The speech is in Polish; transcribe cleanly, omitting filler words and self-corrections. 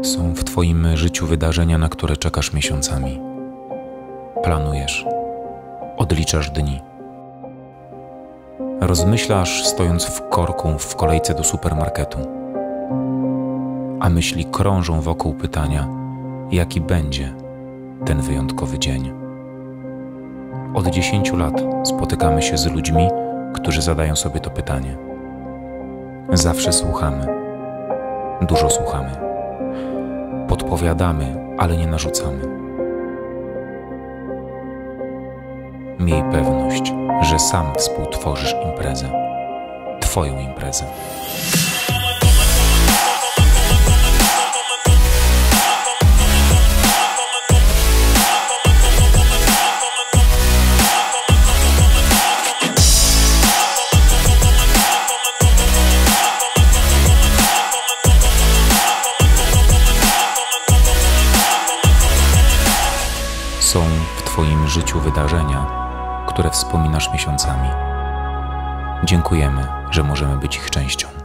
Są w Twoim życiu wydarzenia, na które czekasz miesiącami. Planujesz, odliczasz dni. Rozmyślasz, stojąc w korku w kolejce do supermarketu, a myśli krążą wokół pytania, jaki będzie ten wyjątkowy dzień. Od 10 lat spotykamy się z ludźmi, którzy zadają sobie to pytanie. Zawsze słuchamy, dużo słuchamy. Podpowiadamy, ale nie narzucamy. Miej pewność, że sam współtworzysz imprezę. Twoją imprezę. Są w Twoim życiu wydarzenia, które wspominasz miesiącami. Dziękujemy, że możemy być ich częścią.